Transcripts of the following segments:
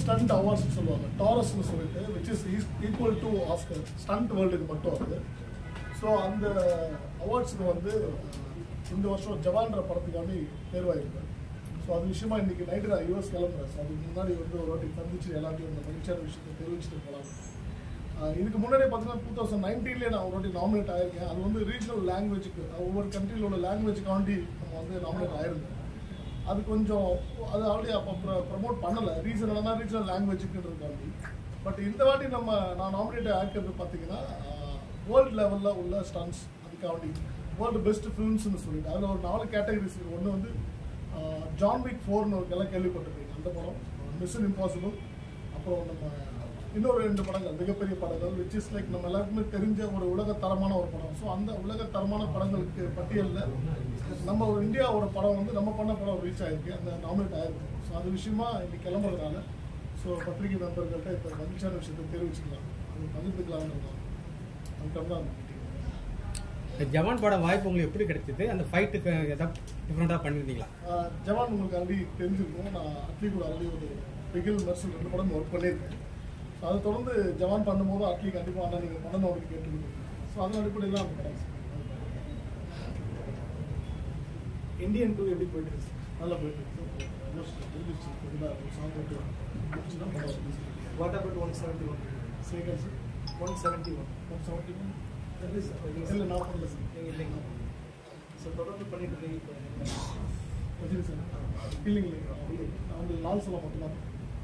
Stunt awards சொல்லுவாங்க, டாரஸ்னு சொல்லிட்டு, which is equal to Oscar, stunt வேர்ல்டுக்கு மட்டும் அது. ஸோ அந்த அவார்ட்ஸுக்கு வந்து இந்த வருஷம் ஜவான்ற படத்துக்காண்டி தேர்வாயிருக்கேன். ஸோ அது விஷயமா இன்னைக்கு நைட்டு நான் யூஎஸ் கிளம்புறேன். ஸோ அதுக்கு முன்னாடி வந்து ஒரு வாட்டி சந்திச்சு எல்லாத்தையும் இந்த மகிழ்ச்சியான விஷயத்தை தெரிவிச்சுட்டு போகலாம். இதுக்கு முன்னாடி பார்த்தீங்கன்னா 2019 நான் ஒரு வாட்டி நாமினேட் ஆயிருக்கேன். அது வந்து ரீஜனல் லாங்குவேஜுக்கு, ஒவ்வொரு கண்ட்ரியில் உள்ள லாங்குவேஜுக்காண்டி நம்ம வந்து நாமினேட் ஆயிருந்தேன். அது கொஞ்சம் அது ஆல்ரெடி அப்போ ப்ரமோட் பண்ணலை, ரீசன் என்னன்னா ரீஜனல் லாங்குவேஜுக்குன்றதுக்காண்டி. பட் இந்த வாட்டி நான் நாமினேட் ஆகிறது பார்த்தீங்கன்னா வேர்ல்டு லெவலில் உள்ள ஸ்டன்ஸ், அதுக்காண்டி வேர்ல்டு பெஸ்ட் ஃபிலிம்ஸ்னு சொல்லிட்டு அதில் ஒரு 4 கேட்டகரிஸ். ஒன்று வந்து ஜான் விக் 4ன்னு எல்லாம் கேள்விப்பட்டிருக்கீங்க, அந்த படம், மிஷன் இம்பாசிபிள், அப்புறம் நம்ம இன்னொரு 2 படங்கள் மிகப்பெரிய படங்கள், விச் இஸ் லைக் நம்ம எல்லாருக்குமே தெரிஞ்ச ஒரு உலக தரமான ஒரு படம். ஸோ அந்த உலக தரமான படங்களுக்கு பட்டியலில் நம்ம ஒரு இந்தியாவோட படம் வந்து நம்ம பண்ண படம் ரீச் ஆகிருக்கு, அந்த நாமினேட் ஆகிருக்கு. ஸோ அது விஷயமா இன்னைக்கு கிளம்புறதுனால ஸோ பத்திரிகை நண்பர்கள்ட்ட இப்போ மகிழ்ச்சியான விஷயத்தை தெரிவிச்சுக்கலாம், அது பகிர்ந்துக்கலாம்னு அதுக்காக தான் ஜவான் பட வாய்ப்பு உங்களுக்கு எப்படி கிடைச்சது? அந்த ஃபைட்டுக்கு ஏதாவது டிஃப்ரெண்டாக பண்ணியிருந்தீங்களா? ஜவான் உங்களுக்கு ஆல்ரெடி தெரிஞ்சிருக்கும். நான் அட்லி கூட ஆல்ரெடி ஒரு பிகில் மெர்சல் 2 படம் ஒர்க் பண்ணியிருக்கேன். ஸோ அதை தொடர்ந்து ஜவான் பண்ணும்போது அட்லி கண்டிப்பாக ஆனால் நீங்கள் பண்ணணும் அப்படின்னு கேட்டுருக்கீங்க. ஸோ அதன் அடிப்படையில் தான் அந்த படம். இந்தியன் 2 எப்படி போயிட்டு இருக்கு? நல்லா போயிட்டு இருக்கு. சாங் போட்டு வாட் அபவுட் 171 செகண்ட்ஸ் 171 இல்லை நான் பண்ணல சார், நீங்கள் இல்லைங்க சார், தொடர்ந்து பண்ணிட்டு இருக்கீங்க சார். இல்லைங்க நான் வந்து லால் சலாம் மட்டும்தான்.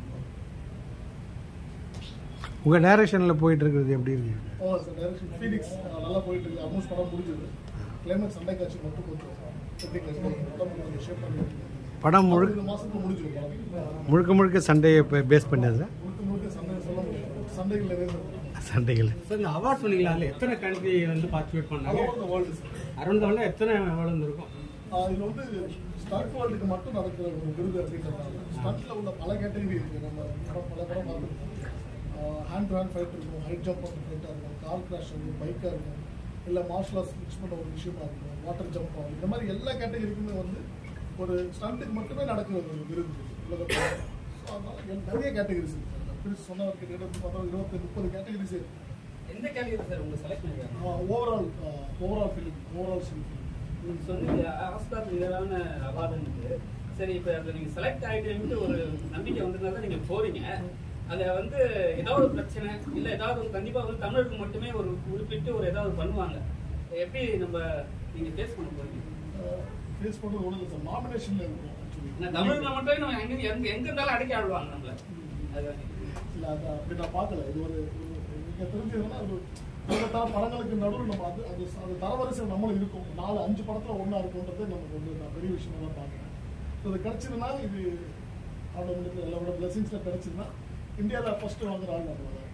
உங்கள் டைரக்ஷனில் போயிட்டு இருக்கிறது எப்படி இருக்கு? சார் டைரக்ஷன் ஃபீனிக்ஸ் நல்லா போயிட்டு இருக்கு. ஆல்மோஸ்ட் படம் முடிஞ்சது. கிளைமேக்ஸ் சண்டை காட்சி மட்டும் கொஞ்சம் கொஞ்சம் ஷேப் பண்ணிட்டு படம் மாதத்துக்கு முடிஞ்சிடும். முழுக்க சண்டையை பேஸ் பண்ணது சார்? முழுக்க சண்டை சொல்ல முடியாது, சண்டைகள் சண்டைகள். சார் இந்த அவார்ட் சொன்னீங்களா, அதில் எத்தனை கண்ட்ரி வந்து பார்ட்டிசிபேட் பண்ணாங்க? அரௌண்ட் வேர்ல்டு எத்தனை வேர்ல்டு இருக்கும்? இதில் வந்து ஸ்டண்ட் வேர்ல்டுக்கு மட்டும் நடக்கிற ஒரு விருது அப்படின்றதுனால ஸ்டண்ட்டில் உள்ள பல கேட்டகரி இருக்குது. நம்ம பல படம் பார்த்துருக்கோம். ஹேண்ட் டு ஹேண்ட் ஃபைட் இருக்கும், ஹைட் ஜம்ப் பண்ணுற ஃபைட்டாக இருக்கும், கார் கிராஷ் இருக்கும், பைக்காக இருக்கும், இல்லை மார்ஷல் ஆர்ட்ஸ் மிக்ஸ் பண்ணுற ஒரு விஷயமா இருக்கும், வாட்டர் ஜம்ப் ஆகும். இந்த மாதிரி எல்லா கேட்டகரிக்குமே வந்து ஒரு ஸ்டண்ட்டுக்கு மட்டுமே நடக்கிற ஒரு விருது உலகத்தில். ஸோ அதனால் நிறைய கேட்டகரிஸ் இருக்குது. சொன்னவருக்கு கிட்ட பார்த்தா 20-30 கேட்டகரிஸ் இருக்குது. எந்த கேட்டகரி சார் உங்க செலக்ட் பண்ணிருக்காங்க? Overall film, overall film. நீங்கள் சொன்னீங்க ஆஸ்கார் நிகரான அவார்டுன்னு. சரி, இப்போ அதில் நீங்கள் செலக்ட் ஆகிட்டு ஒரு நம்பிக்கை வந்ததுனால தான் நீங்கள் போகிறீங்க. அதை வந்து ஏதாவது ஒரு பிரச்சனை இல்லை ஏதாவது ஒரு கண்டிப்பாக வந்து தமிழருக்கு மட்டுமே ஒரு குறிப்பிட்டு ஒரு ஏதாவது பண்ணுவாங்க, எப்படி நம்ம நீங்கள் ஃபேஸ் பண்ண போகிறீங்க? ஃபேஸ் பண்ணுறது ஒன்றும் இல்லை சார், நாமினேஷனில் இருக்கும். தமிழ்ல மட்டும் நம்ம எங்கே இருந்தாலும் அடக்கி ஆடுவாங்க நம்மள. அது இல்லை அதை அப்படி நான் பார்க்கல. இது ஒரு நீங்கள் தெரிஞ்சதுன்னா ஒரு உலகத்தான படங்களுக்கு நடுவில் நம்ம அது தரவரிசையில் நம்மளும் இருக்கும். 4-5 படத்தில் ஒன்றா இருக்குன்றது நமக்கு வந்து நான் பெரிய விஷயமா தான் பார்க்குறேன். ஸோ அது கிடச்சிதுன்னா இது ஆட்டோமேட்டிக்காக எல்லாரோட பிளஸிங்ஸில் கிடச்சிதுன்னா இந்தியாவில் ஃபஸ்ட்டு வாங்குற ஆள் நம்ம தான்.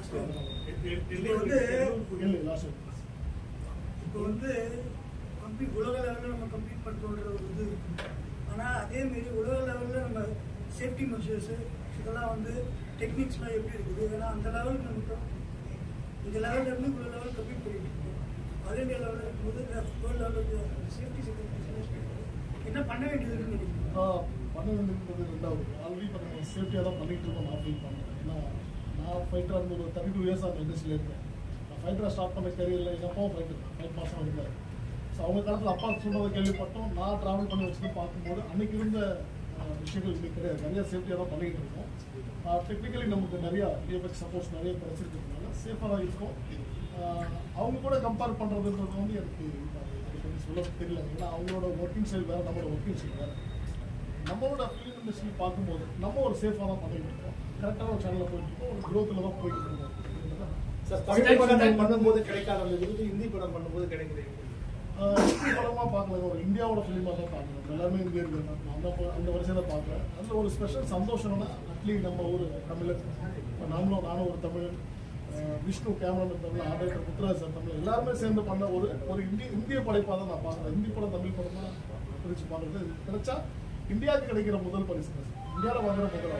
இப்போ வந்து உலக லெவலில் நம்ம கம்ப்ளீட் பண்ணுறோன்ற ஒரு இது இருக்குது. ஆனால் அதேமாரி உலக லெவலில் நம்ம சேஃப்டி மெஷர்ஸு இதெல்லாம் வந்து டெக்னிக்ஸ்லாம் எப்படி இருக்குது? ஏன்னா அந்த லெவலுக்கு நமக்கு இந்த லெவலில் இருந்து இவ்வளோ லெவல் கம்ப்ளீட் பண்ணிட்டு இருக்கோம். ஆல் இண்டியா லெவலில் இருக்கும்போது வேர்ல்டு லெவலில் சேஃப்டி செக்யூரிட்டி என்ன பண்ண வேண்டியது இருக்குன்னு நினைக்கிறேன். பண்ண வேண்டியது ரெண்டாவது ஆல்ரெடி பார்த்தீங்கன்னா சேஃப்டியாக தான் பண்ணிகிட்டு இருக்கோம். நான் ஃபீல் பண்ணுறேன். ஏன்னா நான் ஃபைட்டராக இருந்து ஒரு 32 இயர்ஸ் அந்த இண்டஸ்ட்ரியில் இருக்கேன். நான் ஃபைட்டராக ஸ்டார்ட் பண்ண கரியரில் எங்கள் அப்பாவும் ஃபைட்டர் தான், 5 மாதம் இருக்காரு. ஸோ அவங்க காலத்தில் அப்பா சொன்னதை கேள்விப்பட்டோம். நான் ட்ராவல் பண்ணி வச்சுட்டு பார்க்கும்போது அன்றைக்கி இருந்த விஷயங்கள் இன்னைக்கு கிடையாது. நிறையா சேஃப்டியாக தான் பண்ணிகிட்டு இருக்கோம். டெக்னிக்கலி நமக்கு நிறையா டிஎஃப்எக்ஸ் சப்போர்ட்ஸ் நிறைய கிடைச்சிருக்கிறதுனால சேஃபாக தான் இருக்கும். அவங்க கூட கம்பேர் பண்ணுறதுன்றது வந்து எனக்கு சொல்ல தெரியல. ஏன்னா அவங்களோட ஒர்க்கிங் ஸ்டைல் வேறு, நம்மளோட ஒர்க்கிங் ஸ்டைல் வேறு. நம்மளோட ஃபிலிம் இண்டஸ்ட்ரி பார்க்கும்போது நம்ம ஒரு சேஃபாக தான் பண்ணிகிட்டு இருக்கோம். கரெக்டான ஒரு சேனலில் போயிட்டு இருக்கோம், ஒரு க்ரோத்தில் தான் போயிட்டு இருக்கோம். தமிழ் படம் பண்ணும்போது கிடைக்காத விருது இந்தி படம் பண்ணும்போது கிடைக்கிறேன். ஹிந்தி படமாக பார்க்கல, ஒரு இந்தியாவோட ஃபிலிமாக தான் பார்க்கணும். எல்லாருமே இங்கே இருக்கிறேன், அந்த வரிசையில் பார்க்குறேன். அதில் ஒரு ஸ்பெஷல் சந்தோஷம்னா அட்லீஸ்ட் நம்ம ஒரு தமிழர், இப்போ நானும் ஒரு தமிழன், விஷ்ணு கேமராமேன் தமிழ், ஆர்டர் முத்துராஜ் சார் தமிழ், எல்லாருமே சேர்ந்து பண்ண ஒரு இந்திய படைப்பாக தான் நான் பார்க்குறேன். ஹிந்தி படம் தமிழ் படம் தான் பிரித்து பார்க்குறது. கிடைச்சா இந்தியாவுக்கு கிடைக்கிற முதல் பரிசு, இந்தியாவில் வாங்குற முதல்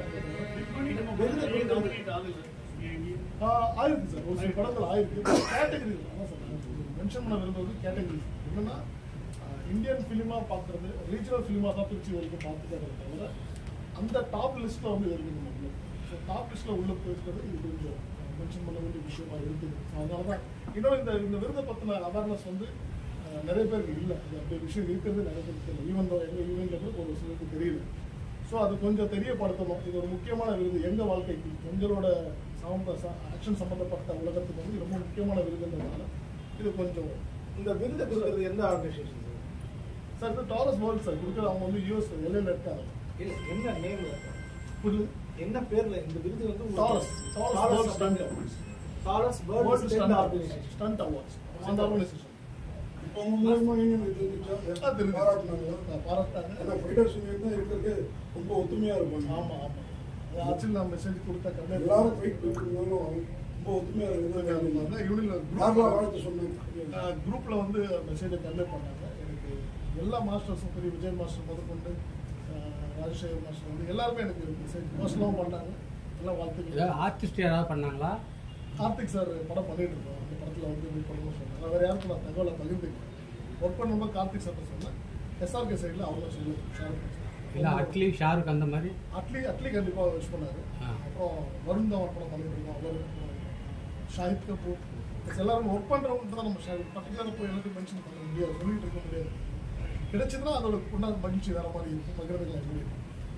ஆயிருக்கு சார். ஒரு சில படங்கள் ஆயிருக்கு. கேட்டகரி அதான் சார் மென்ஷன் பண்ண விரும்புறது கேட்டகரி. என்னன்னா இந்தியன் ஃபிலிமாக பார்க்குறது, ரீஜனல் ஃபிலிமாக தான் பிரித்து வரைக்கும் பார்த்துக்கிறத தவிர அந்த டாப் லிஸ்ட்டில் வந்து இருக்குது நம்ம. ஸோ டாப் லிஸ்ட்டில் உள்ள போயிருக்கிறது இது கொஞ்சம் மென்ஷன் பண்ண வேண்டிய விஷயமா இருக்குது. ஸோ அதனால தான் இன்னும் இந்த விருதை பற்றின அவேர்னஸ் வந்து நிறைய பேருக்கு இல்லை. அது அப்படி விஷயம் இருக்கிறது நிறைய பேருக்கு தெரியல. ஈவன் எங்கள் ஈவெண்ட்டில் கூட ஒரு சிலருக்கு தெரியல. ஸோ அது கொஞ்சம் தெரியப்படுத்தணும். இது ஒரு முக்கியமான விருது எங்கள் வாழ்க்கைக்கு, எங்களோட ஆக்ஷன் சம்மந்தப்பட்ட உலகத்துக்கு வந்து ரொம்ப முக்கியமான விருதுன்றதுனால இது கொஞ்சம். இந்த விருதை கொடுக்குறது எந்த ஆர்கனைசேஷன் சார்? இது டாரஸ் வேர்ல்ட் சார் கொடுக்குறது. அவங்க வந்து யூஎஸ் எல்லையில் இருக்காங்க. இல்லை, என்ன நேம்ல, புரியல, என்ன பேர்ல இந்த விருது வந்து? Taurus world stunt awards. Taurus world stunt organization, stunt awards அந்த ஆர்கனைசேஷன். இப்போ உங்க மூலமா நீங்க தெரிஞ்சுச்சா பாராட்டினாங்களா? பாராட்டாங்க. ஏன்னா ஃபைட்டர்ஸ் தான் இருக்கிறது ரொம்ப ஒத்துமையா இருப்பாங்க. ஆமாம் ஆமாம். ஆக்சுவலி நான் மெசேஜ் கொடுத்த எல்லாரும் ஃபைட் பண்ணிருந்தாலும் ரொம்ப ஒத்துமையா இருக்கிறது. யூனியன்ல வாழ்த்து சொன்னாங்க. குரூப்ல வந்து மெசேஜை கன்வே பண்ணாங்க. எனக்கு எல்லா மாஸ்டர்ஸும் பெரிய விஜய் மாஸ்டர் முதற்கொண்டு ராஜசேகர் மாஸ்டர் வந்து எல்லாருமே எனக்கு மெசேஜ் பர்சனலாகவும் பண்ணாங்க. எல்லாம் வாழ்த்துக்கள். ஆர்டிஸ்ட் யாராவது பண்ணாங்களா? கார்த்திக் சார் படம் பண்ணிட்டு இருக்கோம். அந்த படத்தில் வந்து மீட் பண்ணணும்னு சொன்னாங்க. நான் வேறு யாருக்கும் நான் தகவலை பகிர்ந்துக்கிறேன். ஒர்க் பண்ணும்போது கார்த்திக் சார் சொன்னேன். SRK சைடில் அவங்க சொல்லு இல்லை அட்லி ஷாருக் அந்த மாதிரி அட்லி கண்டிப்பாக விஷ் பண்ணாரு. அப்புறம் வருண் தான் படம் பண்ணிட்டு இருக்கோம். அவர் ஷாஹித் கபூர் எல்லாரும் ஒர்க் பண்ணுறவங்க தான் நம்ம பர்டிகுலராக போய் எல்லாத்தையும் மென்ஷன் பண்ண முடியாது, சொல்லிட்டு இருக்க முடியாது. கிடைச்சதுன்னா அதோட கொண்டாட மகிழ்ச்சி வேற மாதிரி இருக்கும், பகிர்ந்துக்கலாம் முடியும்.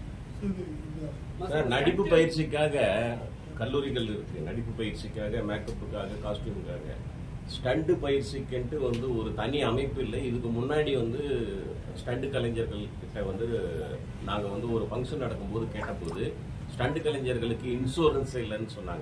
சார், நடிப்பு பயிற்சிக்காக கல்லூரிகள் இருக்கு. நடிப்பு பயிற்சிக்காக, மேக்கப்புக்காக, காஸ்டியூமுக்காக. ஸ்டண்ட் பயிற்சிக்குன்ட்டு வந்து ஒரு தனி அமைப்பு இல்லை. இதுக்கு முன்னாடி வந்து ஸ்டண்ட் கலைஞர்கள் கிட்ட வந்து நாங்கள் வந்து ஒரு ஃபங்க்ஷன் நடக்கும்போது கேட்டபோது ஸ்டண்ட் கலைஞர்களுக்கு இன்சூரன்ஸ் இல்லைன்னு சொன்னாங்க.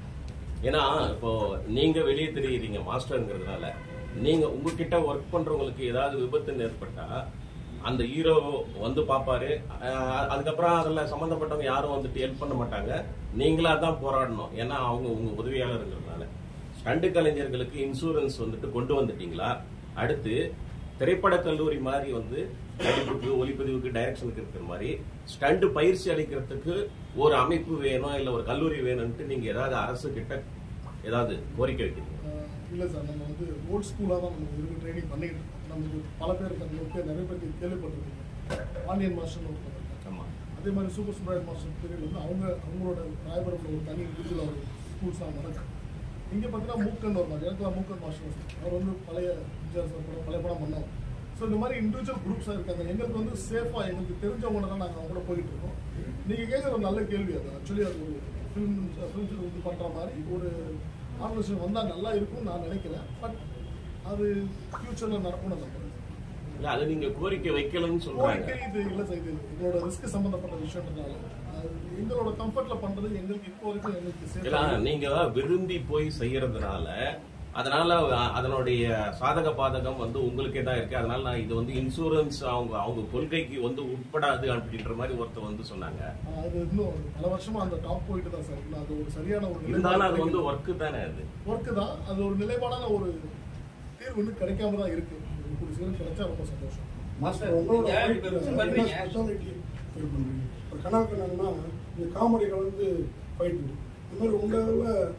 ஏன்னா இப்போ நீங்க வெளியே தெரியுறீங்க மாஸ்டருங்கிறதுனால, நீங்க உங்ககிட்ட ஒர்க் பண்றவங்களுக்கு ஏதாவது விபத்து ஏற்பட்டா அந்த ஹீரோ வந்து பாப்பாரு. அதுக்கப்புறம் அதில் சம்மந்தப்பட்டவங்க யாரும் வந்துட்டு ஹெல்ப் பண்ண மாட்டாங்க. நீங்களா தான் போராடணும். ஏன்னா அவங்க உங்க உதவியாளருங்கிறதுனால. ஸ்டண்ட் கலைஞர்களுக்கு இன்சூரன்ஸ் வந்துட்டு கொண்டு வந்துட்டீங்களா? அடுத்து திரைப்பட கல்லூரி மாதிரி வந்து நடிப்புக்கு, ஒளிப்பதிவுக்கு, டைரக்ஷனுக்கு இருக்கிற மாதிரி ஸ்டண்ட் பயிற்சி அளிக்கிறதுக்கு ஒரு அமைப்பு வேணும், இல்லை ஒரு கல்லூரி வேணும்ட்டு நீங்க ஏதாவது அரசு கிட்ட ஏதாவது கோரிக்கை வைக்கிறீங்க? இல்லை சார், நம்ம வந்து ஓல்ட் ஸ்கூலாக தான் நம்ம இருக்கு ட்ரைனிங் பண்ணிட்டு இருக்கோம். நமக்கு பல பேர் நிறைய பேருக்கு கேள்விப்பட்டிருக்கீங்க. பாண்டியன் மாஸ்டர்னு ஒரு ஆமாம். அதே மாதிரி சூப்பர் சுப்ராயன் மாஸ்டர் பீரியட் வந்து அவங்களோட ராயபுரத்தில் ஒரு தனி இண்டிவிஜுவல் ஒரு ஸ்கூல்ஸ்லாம் நடக்கும். இங்கே பார்த்தீங்கன்னா மூக்கன் ஒரு மாதிரி எனக்குலாம் மூக்கன் மாஸ்டர் அவர் வந்து பழைய படம் பழைய படம் பண்ணோம். ஸோ இந்த மாதிரி இண்டிவிஜுவல் குரூப்ஸாக இருக்காங்க. எங்களுக்கு வந்து சேஃபாக எங்களுக்கு தெரிஞ்சவங்க தான் நாங்கள் அவங்க கூட போயிட்டு இருக்கோம். நீங்கள் கேட்குற ஒரு நல்ல கேள்வி. அது ஆக்சுவலி அது ஒரு ஃபிலிம் இது பண்ணுற மாதிரி ஒரு ஆர்கனைசேஷன் வந்தால் நல்லா இருக்கும்னு நான் நினைக்கிறேன். பட் அது ஃபியூச்சரில் நடக்கும்னு நினைக்கிறேன். இல்லை, அது நீங்கள் கோரிக்கை வைக்கலன்னு சொல்கிறாங்க. கோரிக்கை இது இல்லை சார், இது எங்களோட ரிஸ்க் சம்மந்தப்பட்ட விஷயம்ன்றதுனால எங்களோட கம்ஃபர்ட்ல பண்றது எங்களுக்கு இப்போ வரைக்கும் எங்களுக்கு நீங்க விரும்பி போய் செய்யறதுனால அதனால அதனுடைய சாதக பாதகம் வந்து உங்களுக்கே தான் இருக்கு. அதனால நான் இது வந்து இன்சூரன்ஸ் அவங்க கொள்கைக்கு வந்து உட்படாது அப்படின்ற மாதிரி ஒருத்தர் வந்து சொன்னாங்க. அது இன்னும் பல வருஷமா அந்த டாப் போயிட்டு தான் சார். அது ஒரு சரியான ஒரு இருந்தாலும் அது வந்து ஒர்க்கு தானே, அது ஒர்க்கு தான். அது ஒரு நிலைப்பாடான ஒரு தீர்வு வந்து கிடைக்காம தான் இருக்கு. ஒரு சிலர் கிடைச்சா ரொம்ப சந்தோஷம். மாஸ்டர் உங்களோட ஸ்பெஷாலிட்டி ஃபைட் பண்றீங்க. ஒரு கனவுக்கு என்னன்னா இந்த காமெடிகள் வந்து ஃபைட் இந்த மாதிரி உங்களில்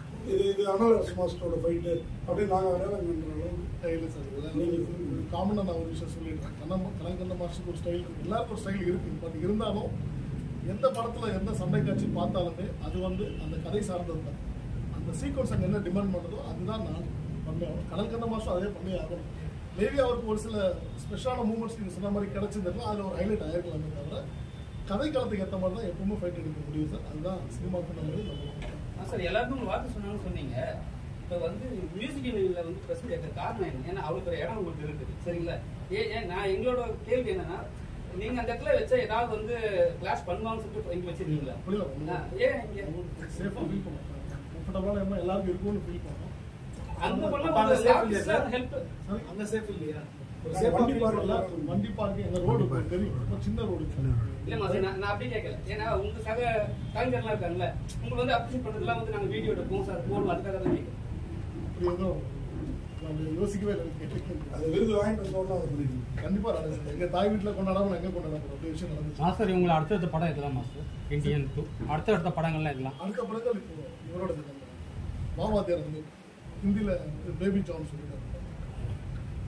இது அனலஸ் மாஸ்டரோட ஃபைட்டு அப்படின்னு நாங்கள் அடையாளம் பண்ணுறோம். இல்லை சார், நீங்கள் காமனாக நான் ஒரு விஷயம் சொல்லிடுறேன். கனகண்ட மாஸ்டருக்கு ஒரு ஸ்டைல் இருக்குது, எல்லாருக்கும் ஒரு ஸ்டைல் இருக்குது. பட் இருந்தாலும் எந்த படத்தில் எந்த சண்டை காட்சி பார்த்தாலுமே அது வந்து அந்த கதை சார்ந்தது தான். அந்த சீக்வன்ஸ் அங்கே என்ன டிமாண்ட் பண்ணுறதோ அதுதான் நான் பண்ணேன். கனகண்ட மாஸ்டர் அதே பண்ணி ஆகணும். மேபி அவருக்கு ஒரு சில ஸ்பெஷலான மூமெண்ட்ஸ் நீங்கள் சொன்ன மாதிரி கிடைச்சிருந்தா அதில் ஒரு ஹைலைட் ஆகிருக்கலாமே தவிர கதை காலத்துக்கு ஏற்ற மாதிரி தான் எப்பவுமே ஃபைட் எடுக்க முடியும் சார். அதுதான் சினிமாவுக்கு நல்லது. நம்ம சார் எல்லாருக்கும் வாக்கு சொன்னாங்கன்னு சொன்னீங்க. இப்போ வந்து மியூசிக் யூனியனில் வந்து பிரச்சனை கேட்குற காரணம் என்ன? ஏன்னா அவளுக்கு ஒரு இடம் உங்களுக்கு இருக்குது, சரிங்களா? ஏன் நான் எங்களோட கேள்வி என்னன்னா, நீங்க அந்த இடத்துல வச்சா ஏதாவது வந்து கிளாஸ் பண்ணுவாங்கன்னு சொல்லிட்டு இங்கே வச்சிருக்கீங்களா? ஏன் இங்கே சேஃபாக ஃபீல் பண்ணுவோம், கம்ஃபர்டபுளாக என்ன எல்லாருக்கும் இருக்கும்னு ஃபீல் பண்ணுவோம். அங்கே பண்ண ஹெல்ப் அங்கே சேஃப் இல்லையா? வண்டி பார்க்கிங் எங்க ரோடு தெரியும், சின்ன ரோடு. இல்லம்மா சார், நான் அப்படி கேட்கல. ஏன்னா உங்க சக கலைஞர்லாம் இருக்காங்கல்ல, உங்களுக்கு வந்து அப்ரிஷியேட் பண்றதுலாம் வந்து நாங்கள் வீடியோ எடுப்போம் சார், போடுவோம், அதுக்காக தான் கேட்குறோம். அப்படி எதுவும் யோசிக்கவே இல்லை. அது விருது வாங்கிட்டு வந்தோம்னா அதை பண்ணிடுவோம். கண்டிப்பா நடக்குது. எங்க தாய் வீட்டில் கொண்டாடாமல் எங்கே கொண்டாட அப்படி விஷயம் நடந்துச்சு. மாஸ்டர் இவங்களை அடுத்தடுத்த படம் இதெல்லாம் மாஸ்டர் இந்தியன் 2 அடுத்த படங்கள்லாம் இதெல்லாம் அடுத்த படங்கள் இப்போ இவரோட மாவாத்தியார் வந்து ஹிந்தியில் பேபி ஜான் சொல்லிட்டாரு.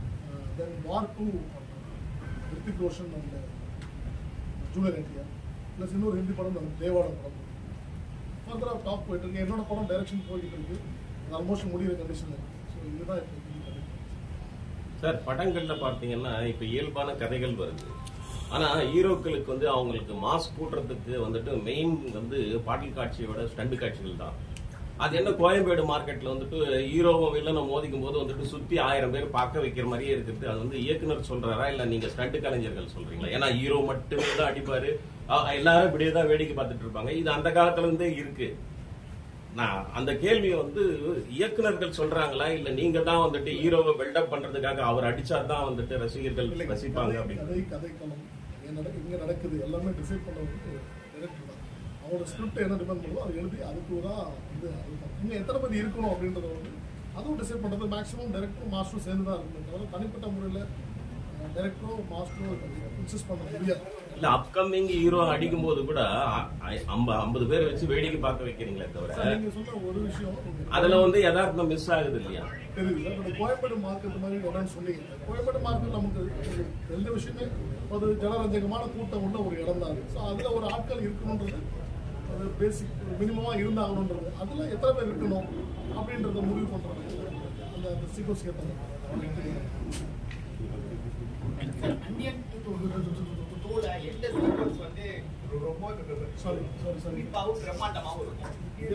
Then War 2 Hrithik Roshan and junior NTR. Plus இன்னொரு ஹிந்தி படம் தான் தேவாட படம் ஃபர்தராக டாப் போயிட்டு இருக்கு. என்னோட படம் டைரக்ஷன் போய்கிட்டு இருக்கு, ஆல்மோஸ்ட் முடிகிற கண்டிஷனில் இருக்கு. ஸோ இதுதான் இப்போ சார். படங்களில் பார்த்தீங்கன்னா இப்போ இயல்பான கதைகள் வருது, ஆனால் ஹீரோக்களுக்கு வந்து அவங்களுக்கு மாஸ் கூட்டுறதுக்கு வந்துட்டு மெயின் வந்து பாடல் காட்சியோட ஸ்டண்ட் காட்சிகள் தான். அது என்ன கோயம்பேடு மார்க்கெட்டில் வந்துட்டு ஹீரோவும் வில்லனும் மோதிக்கும் போது வந்துட்டு சுற்றி 1000 பேர் பார்க்க வைக்கிற மாதிரியே இருக்குது. அது வந்து இயக்குனர் சொல்றாரா இல்லை நீங்கள் ஸ்டண்ட் கலைஞர்கள் சொல்றீங்களா? ஏன்னா ஹீரோ மட்டுமே தான் அடிப்பாரு, எல்லாரும் இப்படியே தான் வேடிக்கை பார்த்துட்டு இருப்பாங்க. இது அந்த காலத்துல இருந்தே இருக்கு. நான் அந்த கேள்வியை வந்து இயக்குனர்கள் சொல்றாங்களா இல்ல நீங்க தான் வந்துட்டு ஹீரோவை பில்டப் பண்றதுக்காக அவர் அடிச்சாதான் வந்துட்டு ரசிகர்கள் ரசிப்பாங்க அப்படின்னு? கதைக்களம் இங்க நடக்குது எல்லாமே டிசைட் பண்ணவங்களுக்கு டைரக்டர் தான். அவரோட ஸ்கிரிப்ட் என்ன டிபெண்ட் பண்ணுதோ அதை எழுதி அதுக்கு தான் வந்து இன்னும் எத்தனை பேர் இருக்கணும் அப்படின்றத வந்து அதுவும் டிசைட் பண்றது மேக்ஸிமம் டைரக்டரும் மாஸ்டரும் சேர்ந்து தான் இருக்கணும். தவிர தனிப்பட்ட முறையில் டைரக்டரோ மாஸ்டரோ இன்சிஸ்ட் பண்ண முடியாது. இல்ல அப்கமிங் ஹீரோ அடிக்கும் போது கூட 50 பேர் வச்சு வேடிக்கை பார்க்க வைக்கிறீங்களே தவிர நீங்க சொன்ன ஒரு விஷயம் அதுல வந்து யதார்த்தம் மிஸ் ஆகுது இல்லையா? தெரியுது சார். இந்த கோயம்பேடு மார்க்கெட் மாதிரி இடம்னு சொன்னீங்க. கோயம்பேடு மார்க்கெட் நமக்கு எந்த விஷயமே ஒரு ஜனரஞ்சகமான கூட்டம் உள்ள ஒரு இடம் தான். ஸோ அதுல ஒரு ஆட்கள் இருக்கணுன்றது அது பேசிக் மினிமமா இருந்தாகணுன்றது, அதுல எத்தனை பேர் இருக்கணும் அப்படின்றத முடிவு பண்றாங்க. அந்த சீக்வன்ஸ் ஏற்றாங்க. எந்த சீக்வன்ஸ் வந்து ரொம்ப பிரம்மாண்டமாகவும் இருக்கும்.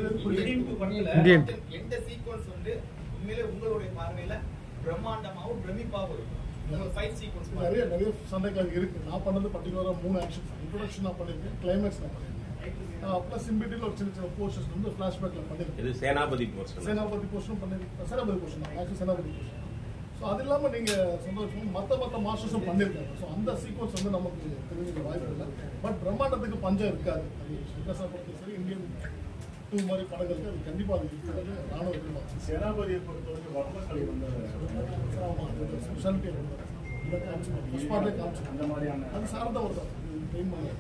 எந்த சீக்வன்ஸ் வந்து உண்மையிலே உங்களுடைய பார்வையில பிரம்மாண்டமாகவும் பிரமிப்பாகவும் இருக்கும்? நிறைய சண்டைக்காக இருக்கு. நான் பண்ணது பர்டிகுலரா 3 ஆக்ஷன். இன்ட்ரோடக்ஷன் நான் பண்ணிருக்கேன், கிளைமேக்ஸ் நான் பண்ணிருக்கேன், பிளஸ் இன்பிட்வீன்ல ஒரு சின்ன சின்ன போர்ஷன்ஸ் வந்து ஃபிளாஷ்பேக்ல பண்ணிருக்கேன். இது சேனாபதி போர்ஷன் பண்ணிருக்கேன். Senapathi portion actually Senapathi portion. So அது இல்லாமல் நீங்கள் சந்தோஷம் மற்ற மாஸ்டர்ஸும் பண்ணியிருக்காங்க. ஸோ அந்த சீக்வன்ஸ் வந்து நமக்கு தெரிஞ்சுக்க வாய்ப்பு இல்லை. பட் பிரம்மாண்டத்துக்கு பஞ்சம் இருக்காது. அது விகாசா படத்துக்கு சரி, இந்தியன் 2 மாதிரி படங்களுக்கு அது கண்டிப்பாக அது இருக்கிறது நானும் எதிர்பார்த்தேன். சேனாபதியை பொறுத்தவரைக்கும் வர்மக்கலை வந்து ஸ்பெஷாலிட்டி காமிச்சு அந்த மாதிரியான அது சார்ந்த ஒரு ட்ரெயின் பண்ணி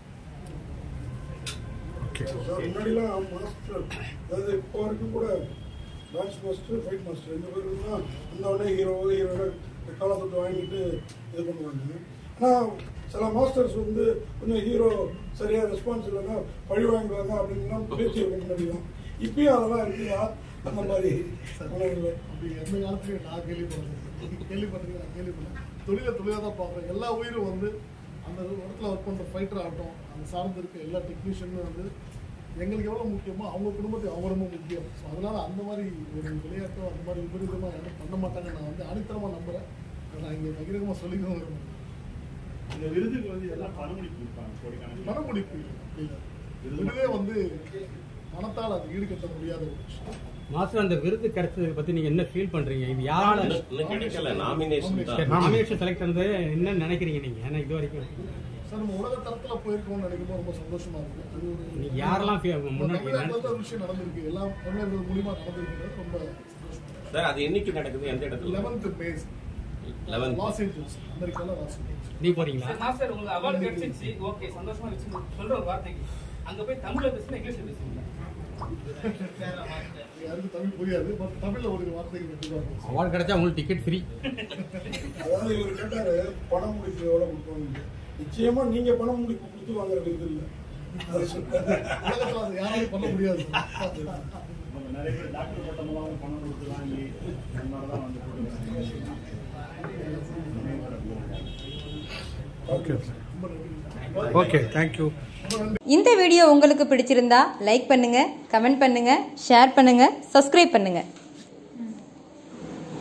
முன்னாடிலாம் மாஸ்டர், அதாவது இப்போ வரைக்கும் கூட டான்ஸ் மாஸ்டர், ஃபைட் மாஸ்டர் 2 பேரும் தான் வந்தோடனே ஹீரோட காலத்தொட்டு வாங்கிட்டு இது பண்ணுவாங்க. ஆனால் சில மாஸ்டர்ஸ் வந்து கொஞ்சம் ஹீரோ சரியாக ரெஸ்பான்ஸ் இல்லைன்னா பழி வாங்குவாங்க அப்படின்லாம் பேச்சு முன்னாடிதான். இப்பயும் அதெல்லாம் இருக்குதா அந்த மாதிரி? அப்படி எந்த காலத்துலையும் நான் கேள்விப்பட்டிருக்கேன். நான் கேள்விப்பட்டேன். தொழிலாக தான் பார்க்குறேன். எல்லா உயிரும் வந்து அந்த இடத்துல ஒர்க் பண்ணுற ஃபைட்டர் ஆகட்டும், அந்த சார்ந்து இருக்க எல்லா டெக்னீஷியனும் வந்து எங்களுக்கு எவ்வளோ முக்கியமோ அவங்க குடும்பத்துக்கு அவங்க ரொம்ப முக்கியம். ஸோ அதனால அந்த மாதிரி ஒரு விளையாட்டோ அந்த மாதிரி விபரீதமாக யாரும் பண்ண மாட்டாங்க. நான் வந்து அடித்தரமாக நம்புகிறேன். நான் இங்கே பகிரங்கமாக சொல்லிக்கவும் விரும்புகிறேன். இந்த விருதுக்கு வந்து எல்லாம் பணமுடிப்பு இருப்பாங்க. பணமுடிப்பு விருதே வந்து பணத்தால் அது ஈடுகட்ட முடியாத ஒரு விஷயம். மாஸ்டர், அந்த விருது கிடைச்சதை பத்தி நீங்க என்ன ஃபீல் பண்றீங்க? இது யாரால கிடைக்கல? நாமினேஷன் செலக்ட் பண்ணது என்ன நினைக்கிறீங்க நீங்க? ஏன்னா இது வரைக்கும் சார் நம்ம உலக தரத்துல போயிருக்கோம்னு நினைக்கும்போது ரொம்ப சந்தோஷமா இருக்கு. அது நீங்க யாரெல்லாம் முன்னாடி ஒரு விஷயம் நடந்திருக்கு, எல்லாம் தமிழர்கள் மூலியமா நடந்திருக்கிறது ரொம்ப சந்தோஷமா. சார் அது என்னைக்கு நடக்குது? எந்த இடத்துல? 11th May லாஸ் ஏஞ்சல்ஸ், அமெரிக்கால லாஸ் ஏஞ்சல்ஸ். நீ போறீங்களா? மாஸ்டர் உங்களுக்கு அவார்டு கிடைச்சிச்சு, ஓகே, சந்தோஷமா வச்சு சொல்ற ஒரு வார்த்தைக்கு அங்க போய் தமிழ்ல பேசுனா இங்கிலீஷ்ல பேசுவீங்க? யாருக்கு தமிழ் புரியாது, பட் தமிழ்ல ஒரு வார்த்தைக்கு மட்டும். அவார்டு கிடைச்சா உங்களுக்கு டிக்கெட் ஃப்ரீ. அதாவது இவர் கேட்டாரு பணம் முடிப்பு எவ்வளவு கொடுப்பாங்க. நிச்சயமா நீங்க பணம் முடிப்பு கொடுத்து வாங்குற விருது இல்லை. யாராலும் பண்ண முடியாது. நிறைய பேர் டாக்டர் பட்டமெல்லாம் பணம் கொடுத்து வாங்கி அந்த மாதிரிதான் வந்து ஓகே, தேங்க்யூ. இந்த வீடியோ உங்களுக்கு பிடிச்சிருந்தா லைக் பண்ணுங்க, கமெண்ட் பண்ணுங்க, ஷேர் பண்ணுங்க, சப்ஸ்கிரைப் பண்ணுங்க.